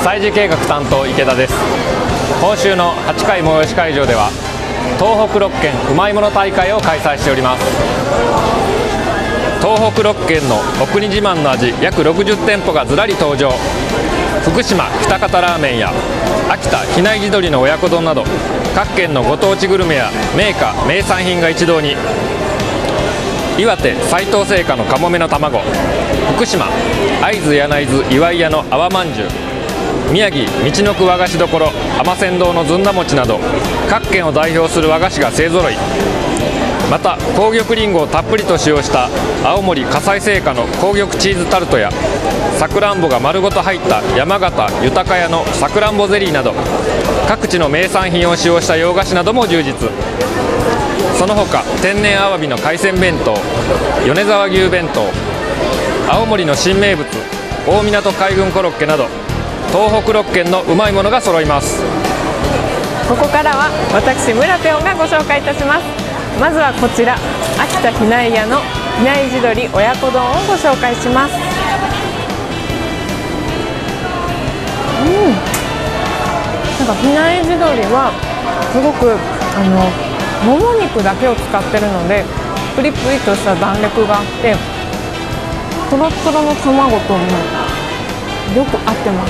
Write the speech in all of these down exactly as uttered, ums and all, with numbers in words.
催事計画担当池田です。今週のはちかい催し会場では東北ろっけんうまいもの大会を開催しております。東北ろっけんのお国自慢の味約ろくじゅってんぽがずらり登場。福島喜多方ラーメンや秋田比内地鶏の親子丼など各県のご当地グルメや銘菓名産品が一堂に。岩手斉藤製菓のかもめの卵、福島会津柳津岩井屋の泡まんじゅう、宮城道のく和菓子どころ甘仙堂のずんだ餅など各県を代表する和菓子が勢ぞろい。また紅玉りんごをたっぷりと使用した青森葛西製菓の紅玉チーズタルトやさくらんぼが丸ごと入った山形豊屋のさくらんぼゼリーなど各地の名産品を使用した洋菓子なども充実。その他天然アワビの海鮮弁当、米沢牛弁当、青森の新名物大湊海軍コロッケなど東北ろっけんのうまいものが揃います。 ここからは私村ぴょんがご紹介いたします。まずはこちら秋田比内屋の比内地鶏親子丼をご紹介します。うん、なんか比内地鶏はすごくあのもも肉だけを使ってるのでプリプリとした弾力があってとろとろの卵ともよく合ってます。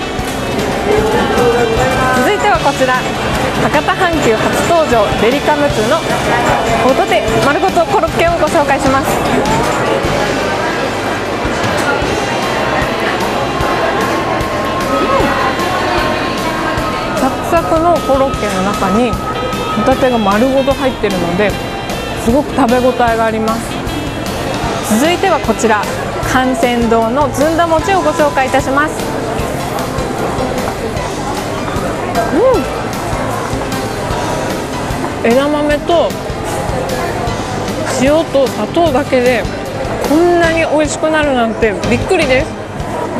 続いてはこちら博多阪急初登場デリカムツのホタテ丸ごとコロッケをご紹介します。サクサクのコロッケの中にホタテが丸ごと入っているのですごく食べ応えがあります。続いてはこちら甘仙堂のずんだ餅をご紹介いたします。うん、枝豆と塩と砂糖だけでこんなに美味しくなるなんてびっくりです。うん、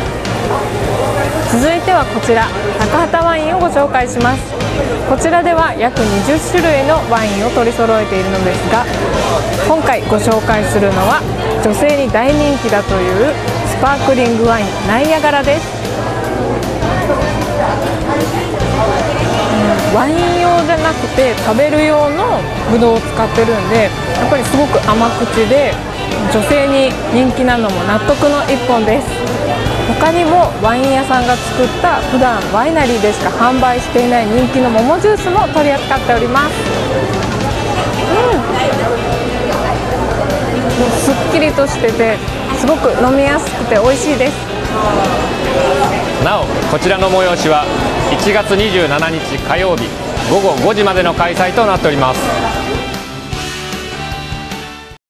続いてはこちら高畑ワインをご紹介します。こちらでは約にじゅっしゅるいのワインを取り揃えているのですが、今回ご紹介するのは女性に大人気だというスパークリングワインナイアガラです。うん、ワイン用じゃなくて食べる用のブドウを使ってるんでやっぱりすごく甘口で女性に人気なのも納得の一本です。他にもワイン屋さんが作った普段ワイナリーでしか販売していない人気の桃ジュースも取り扱っております。うん、すっきりとしててすごく飲みやすくて美味しいです。 なおこちらの催しはいちがつにじゅうしちにち火曜日ごごごじまでの開催となっております。